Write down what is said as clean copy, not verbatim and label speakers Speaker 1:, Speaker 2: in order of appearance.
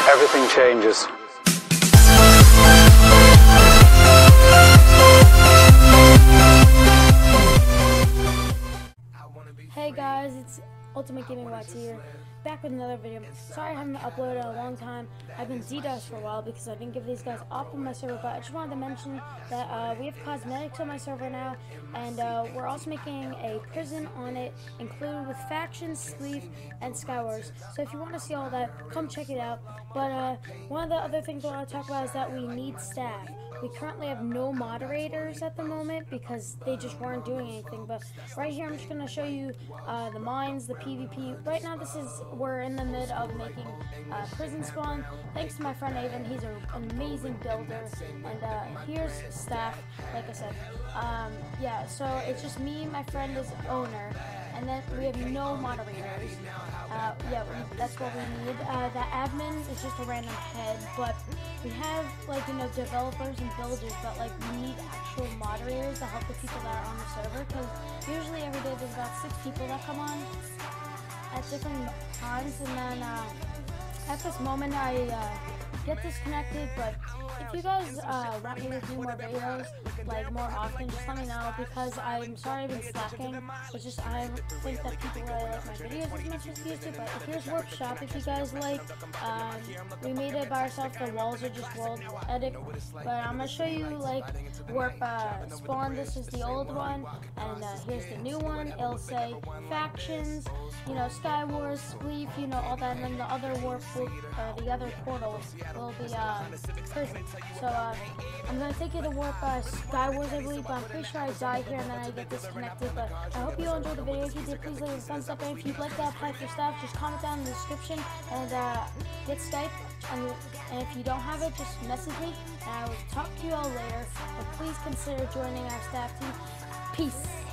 Speaker 1: everything changes.
Speaker 2: Hey guys, it's Ultimate Gaming YT here, back with another video. Sorry I haven't uploaded in a long time. I've been DDoS for a while because I didn't give these guys off on my server, but I just wanted to mention that we have cosmetics on my server now, and we're also making a prison on it, included with factions, sleeve, and Skywars. So if you want to see all that, come check it out. But one of the other things I want to talk about is that we need staff. We currently have no moderators at the moment because they just weren't doing anything. But right here, I'm just going to show you the mines, the PvP. Right now, we're in the mid of making prison spawn. Thanks to my friend Avon, he's an amazing builder. And here's staff, like I said. Yeah, so it's just me, my friend is owner, and then we have no moderators. Yeah, that's what we need. The admin is just a random head, but we have, like, you know, developers and builders, but, like, we need actual moderators to help the people that are on the server, because usually every day there's about 6 people that come on at different times, and then at this moment I get disconnected. But if you guys want me to do more videos, like, more often, just let me know, because I'm sorry I've been slacking. It's just I think that people really like my videos as much as used to. But here's Warp Shop if you guys like. We made it by ourselves. The walls are just world edit, but I'm gonna show you, like, Warp Spawn. This is the old one, and here's the new one. It'll say factions, you know, Skywars, Sleep, you know, all that, and then the other Warp, the other portals will be prison. So I'm gonna take you to Warp Skywars, I believe, but I'm pretty sure I die here and then I get disconnected. But I hope you all enjoyed the video. If you did, please leave a thumbs up, and if you'd like to apply for staff, just comment down in the description and get Skype. And if you don't have it, just message me, and I will talk to you all later. But please consider joining our staff team. Peace.